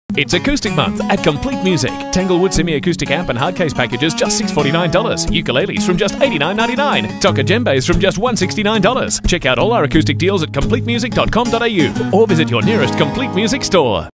It's Acoustic Month at Complete Music. Tanglewood semi-acoustic amp and hardcase packages just $649. Ukuleles from just $89.99. Toka djembes from just $169. Check out all our acoustic deals at completemusic.com.au or visit your nearest Complete Music store.